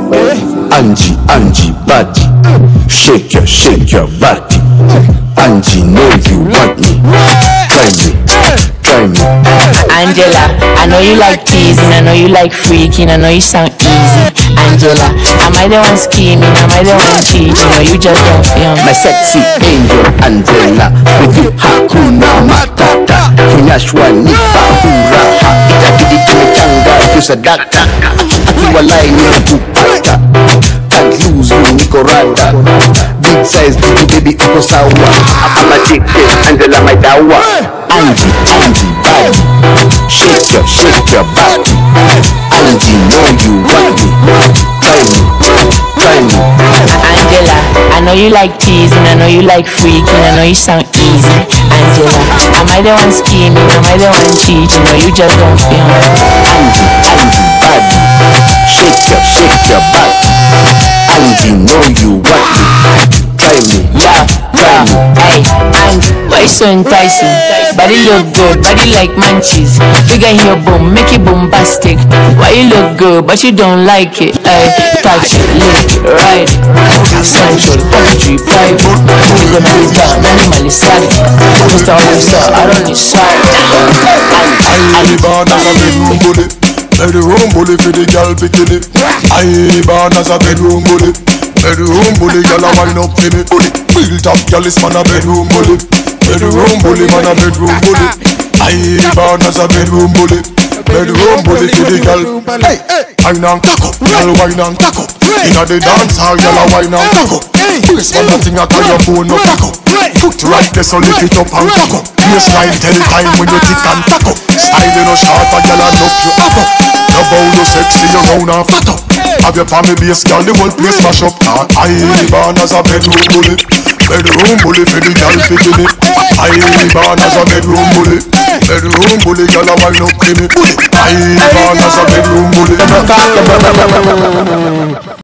Angie, body. Shake your body. Angie, know you want me. Try me. Angela, I know you like teasing, I know you like freaking, I know you sound easy. Angela, am I the one scheming? Am I the one cheating? Or you just don't feel me? My sexy angel Angela, with you hakuna matata. Kunyashwa nipa furaha, itabidi tumechanga kusadaka. Akiwa line ya kupata, can't lose you niko rada. Big size baby uko sawa. I'm addicted, Angela my dawa. Angie, body. Shake your body. Angie, know you want me. Try me. Angela, I know you like teasing, I know you like freaking, I know you sound easy. Angela, am I the one scheming? Am I the one cheating? Or you just don't feel me? Angie, body. Shake your body. Angie, know you want me. Try me. Hey, Angie, why you so enticing? Body look good, body like munchies. Figure in your boom, make it bombastic. Why you look good, but you don't like it? Hey, touch it, lick it, right? Sensual, poetry, private. You gonna be down, animally savage. Mr. Officer, I don't need sorry. I born as a bedroom bully. Bedroom bully for the girl bikini. I born as a bedroom bully. Bedroom bully, girl a wind up for me. Built up, girl is man a bedroom bully. Bedroom bully, man a bedroom bully. I born as a bedroom bully. Bedroom bully for the girl. Hey, wine and cock up, girl wine and cock up. Inna the dance hall, girl a wine and cock up. This one nothing a call your phone no cock up. Foot right there so lift it up and cock up. Baseline tell time when you tick and tack up. Style you no short, a girl a knock you up. Love how you sexy, you round and fat up. Have your family base, girl, the whole place mash up. I born as a bedroom bully. Bedroom bully for the girl bikini. I born as a bedroom bully. Bedroom bully, girl a wind up for me. I born as a bedroom bully.